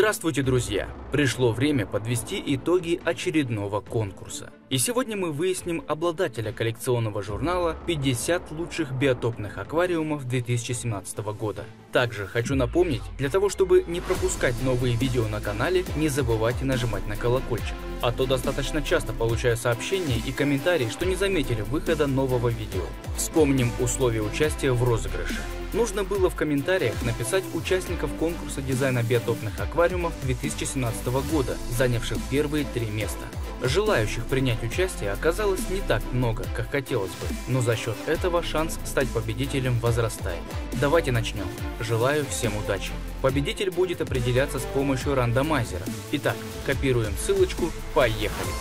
Здравствуйте, друзья! Пришло время подвести итоги очередного конкурса. И сегодня мы выясним обладателя коллекционного журнала «50 лучших биотопных аквариумов 2017 года». Также хочу напомнить, для того чтобы не пропускать новые видео на канале, не забывайте нажимать на колокольчик. А то достаточно часто получаю сообщения и комментарии, что не заметили выхода нового видео. Вспомним условия участия в розыгрыше. Нужно было в комментариях написать участников конкурса дизайна биотопных аквариумов 2017 года, занявших первые 3 места. Желающих принять участие оказалось не так много, как хотелось бы, но за счет этого шанс стать победителем возрастает. Давайте начнем. Желаю всем удачи. Победитель будет определяться с помощью рандомайзера. Итак, копируем ссылочку, поехали.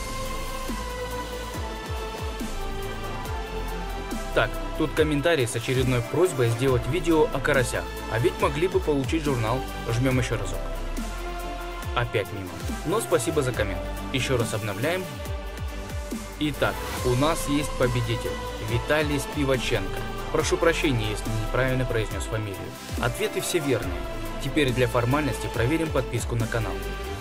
Так, тут комментарий с очередной просьбой сделать видео о карасях, а ведь могли бы получить журнал. Жмем еще разок. Опять мимо. Но спасибо за коммент. Еще раз обновляем. Итак, у нас есть победитель. Виталий Спиваченко. Прошу прощения, если неправильно произнес фамилию. Ответы все верные. Теперь для формальности проверим подписку на канал.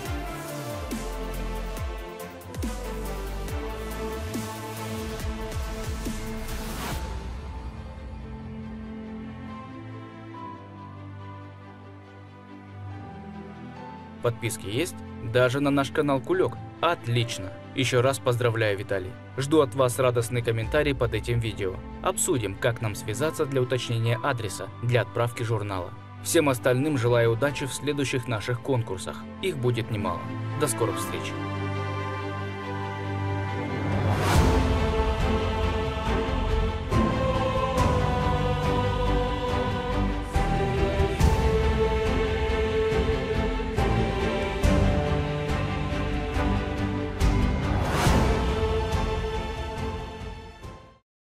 Подписки есть? Даже на наш канал Кулек? Отлично! Еще раз поздравляю, Виталий. Жду от вас радостный комментарий под этим видео. Обсудим, как нам связаться для уточнения адреса для отправки журнала. Всем остальным желаю удачи в следующих наших конкурсах. Их будет немало. До скорых встреч!